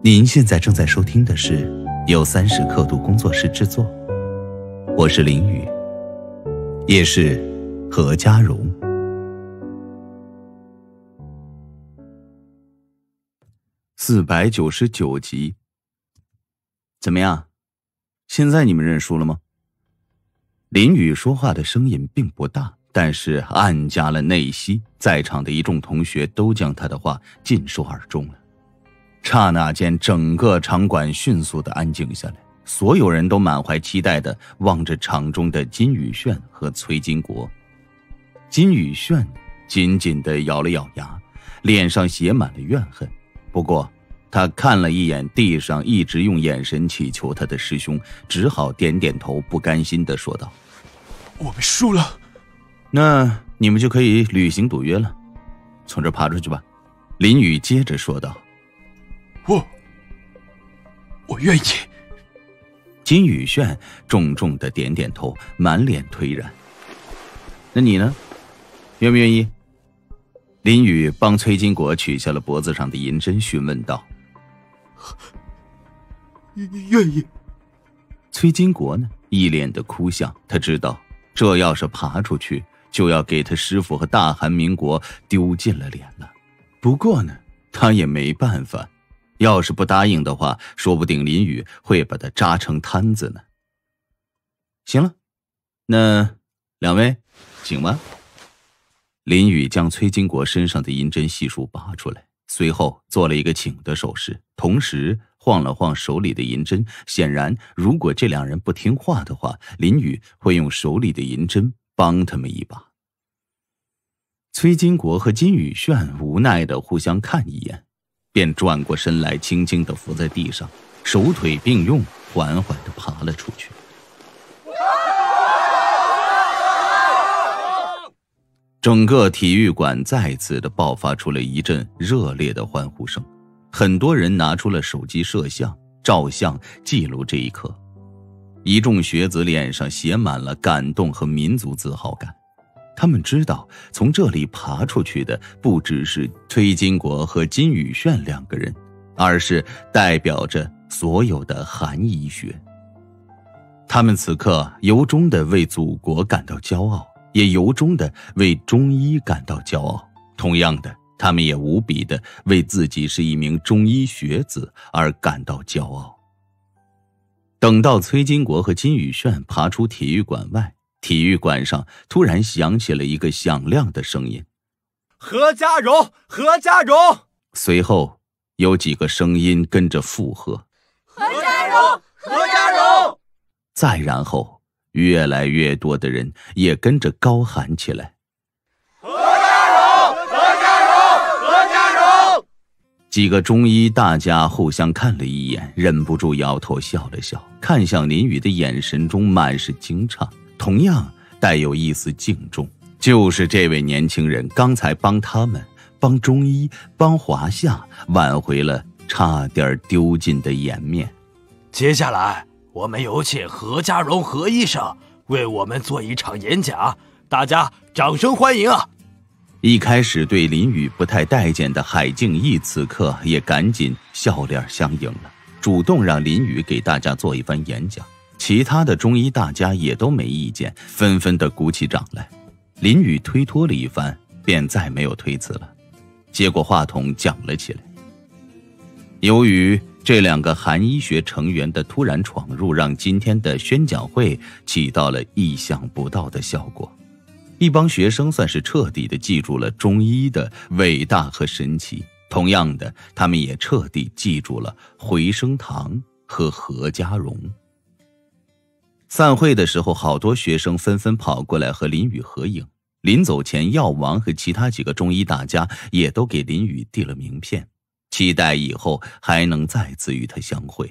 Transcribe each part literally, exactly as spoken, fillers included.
您现在正在收听的是由三十刻度工作室制作，我是林宇，也是何家荣。四百九十九集。怎么样？现在你们认输了吗？林宇说话的声音并不大，但是暗加了内息，在场的一众同学都将他的话尽收耳中了。刹那间，整个场馆迅速地安静下来，所有人都满怀期待地望着场中的金宇炫和崔金国。金宇炫紧紧地咬了咬牙，脸上写满了怨恨。不过他看了一眼地上一直用眼神祈求他的师兄，只好点点头，不甘心地说道： 我们输了。 那你们就可以履行赌约了，从这爬出去吧。林宇接着说道。 我我愿意。 金宇炫重重的点点头，满脸颓然。那你呢？愿不愿意？林宇帮崔金国取下了脖子上的银针，询问道。 愿意。 崔金国呢，一脸的哭相，他知道这要是爬出去，就要给他师父和大韩民国丢尽了脸了。不过呢，他也没办法，要是不答应的话，说不定林宇会把他扎成摊子呢。行了，那两位请吧。林宇将崔金国身上的银针细数拔出来，随后做了一个请的手势，同时晃了晃手里的银针。显然如果这两人不听话的话，林宇会用手里的银针帮他们一把。崔金国和金宇炫无奈地互相看一眼，便转过身来，轻轻地伏在地上，手腿并用，缓缓地爬了出去。整个体育馆再次地爆发出了一阵热烈的欢呼声，很多人拿出了手机摄像、照相，记录这一刻。一众学子脸上写满了感动和民族自豪感，他们知道从这里爬出去的不只是崔金国和金宇炫两个人，而是代表着所有的韩医学。他们此刻由衷地为祖国感到骄傲，也由衷地为中医感到骄傲。同样的，他们也无比地为自己是一名中医学子而感到骄傲。等到崔金国和金宇炫爬出体育馆外，体育馆上突然响起了一个响亮的声音： 何家荣，何家荣。 随后有几个声音跟着附和： 何家荣，何家荣。 再然后越来越多的人也跟着高喊起来： 何家荣，何家荣，何家荣。 几个中医大家互相看了一眼，忍不住摇头笑了笑，看向林宇的眼神中满是惊诧，同样带有一丝敬重。就是这位年轻人刚才帮他们，帮中医，帮华夏挽回了差点丢尽的颜面。 接下来我们有请何家荣何医生为我们做一场演讲，大家掌声欢迎啊！ 一开始对林宇不太待见的海静义此刻也赶紧笑脸相迎了，主动让林宇给大家做一番演讲。其他的中医大家也都没意见，纷纷的鼓起掌来。林宇推脱了一番，便再没有推辞了，接过话筒讲了起来。由于这两个韩医学成员的突然闯入，让今天的宣讲会起到了意想不到的效果。一帮学生算是彻底的记住了中医的伟大和神奇，同样的，他们也彻底记住了回生堂和何家荣。散会的时候，好多学生纷纷跑过来和林宇合影。临走前，药王和其他几个中医大家也都给林宇递了名片，期待以后还能再次与他相会。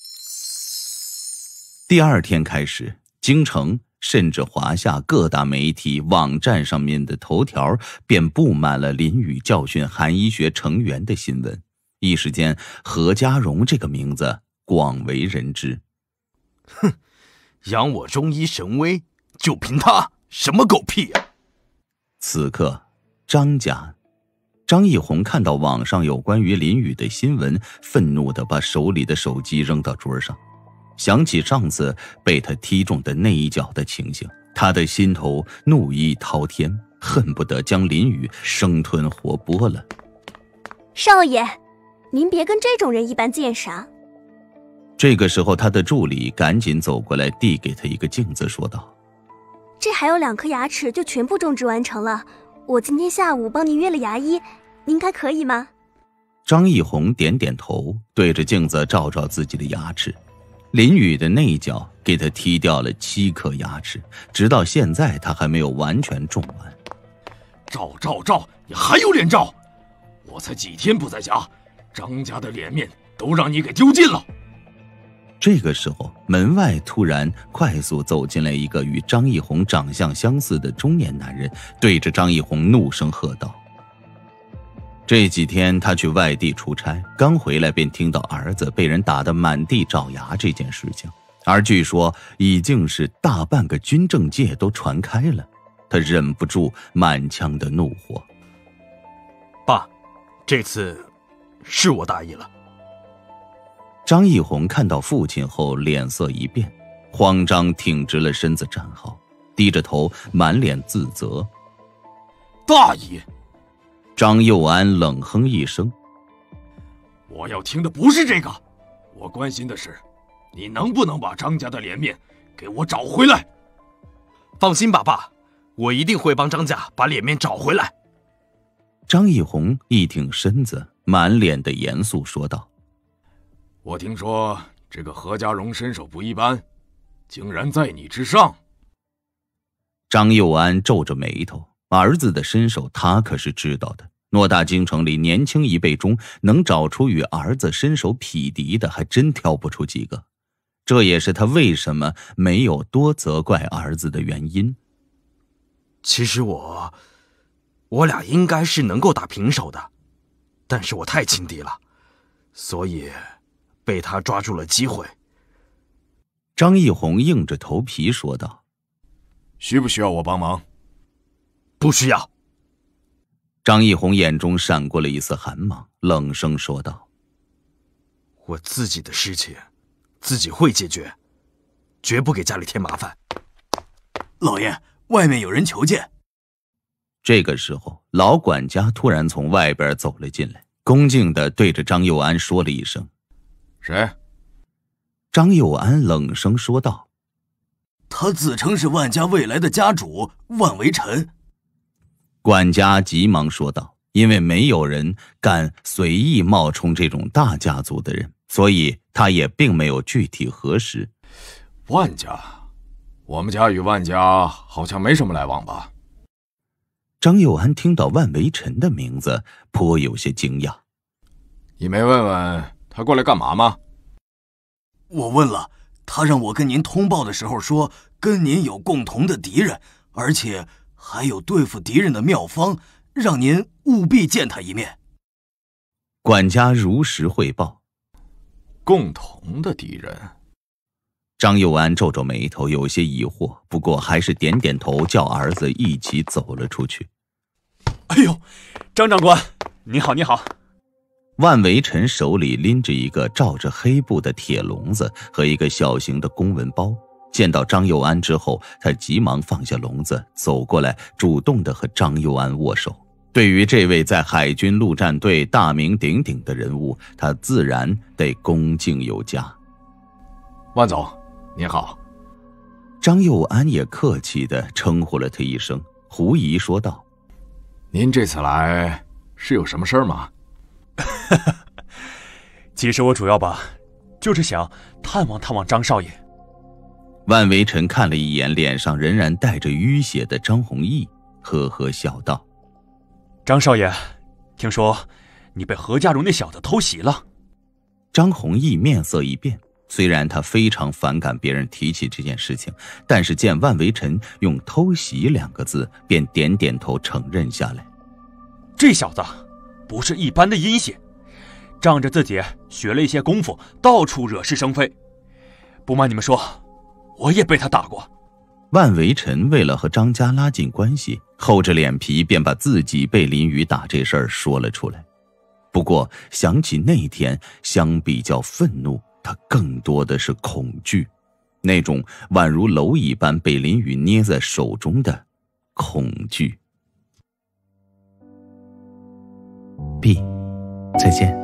第二天开始，京城甚至华夏各大媒体网站上面的头条便布满了林宇教训韩医学成员的新闻，一时间何家荣这个名字广为人知。 哼，扬我中医神威，就凭他，什么狗屁啊！ 此刻张家张义宏看到网上有关于林宇的新闻，愤怒地把手里的手机扔到桌上，想起上次被他踢中的那一脚的情形，他的心头怒意滔天，恨不得将林宇生吞活剥了。 少爷，您别跟这种人一般见识。 这个时候，他的助理赶紧走过来，递给他一个镜子，说道： 这还有两颗牙齿就全部种植完成了，我今天下午帮您约了牙医，您该可以吗？ 张义宏点点头，对着镜子照照自己的牙齿。林宇的那一脚给他踢掉了七颗牙齿，直到现在他还没有完全种完。 照照照，你还有脸照？我才几天不在家，张家的脸面都让你给丢尽了。 这个时候，门外突然快速走进来一个与张义宏长相相似的中年男人，对着张义宏怒声喝道。这几天他去外地出差，刚回来便听到儿子被人打得满地找牙这件事情，而据说已经是大半个军政界都传开了，他忍不住满腔的怒火。 爸，这次是我大意了。 张义宏看到父亲后脸色一变，慌张挺直了身子站好，低着头满脸自责。 大意？ 张佑安冷哼一声， 我要听的不是这个，我关心的是你能不能把张家的脸面给我找回来。放心吧，爸，我一定会帮张家把脸面找回来。 张义宏一挺身子，满脸的严肃说道： 我听说这个何家荣身手不一般，竟然在你之上。 张佑安皱着眉头，儿子的身手他可是知道的，偌大京城里年轻一辈中能找出与儿子身手匹敌的还真挑不出几个，这也是他为什么没有多责怪儿子的原因。 其实我我俩应该是能够打平手的，但是我太轻敌了，所以被他抓住了机会。 张义宏硬着头皮说道： 需不需要我帮忙？ 不需要。 张义宏眼中闪过了一丝寒芒，冷声说道： 我自己的事情自己会解决，绝不给家里添麻烦。 老爷，外面有人求见。 这个时候，老管家突然从外边走了进来，恭敬地对着张佑安说了一声： 谁？ 张佑安冷声说道： 他自称是万家未来的家主万维臣。 管家急忙说道，因为没有人敢随意冒充这种大家族的人，所以他也并没有具体核实。 万家？我们家与万家好像没什么来往吧？ 张佑安听到万维臣的名字，颇有些惊讶。 你没问问他过来干嘛吗？ 我问了，他让我跟您通报的时候说，跟您有共同的敌人，而且还有对付敌人的妙方，让您务必见他一面。 管家如实汇报。 共同的敌人？ 张佑安皱皱眉头，有些疑惑，不过还是点点头，叫儿子一起走了出去。 哎呦，张长官，你好，你好。 万维臣手里拎着一个罩着黑布的铁笼子和一个小型的公文包，见到张佑安之后，他急忙放下笼子，走过来，主动地和张佑安握手。对于这位在海军陆战队大名鼎鼎的人物，他自然得恭敬有加。 万总，您好。 张佑安也客气地称呼了他一声，狐疑说道： 您这次来是有什么事儿吗？ 其实我主要吧，就是想探望探望张少爷。 万维臣看了一眼脸上仍然带着淤血的张弘毅，呵呵笑道： 张少爷，听说你被何家荣那小子偷袭了。 张弘毅面色一变，虽然他非常反感别人提起这件事情，但是见万维臣用偷袭两个字，便点点头承认下来。 这小子不是一般的阴险，仗着自己学了一些功夫，到处惹是生非。不瞒你们说，我也被他打过。 万维尘为了和张家拉近关系，厚着脸皮便把自己被林雨打这事儿说了出来。不过想起那天，相比较愤怒，他更多的是恐惧，那种宛如蝼蚁般被林雨捏在手中的恐惧。 B， 再见。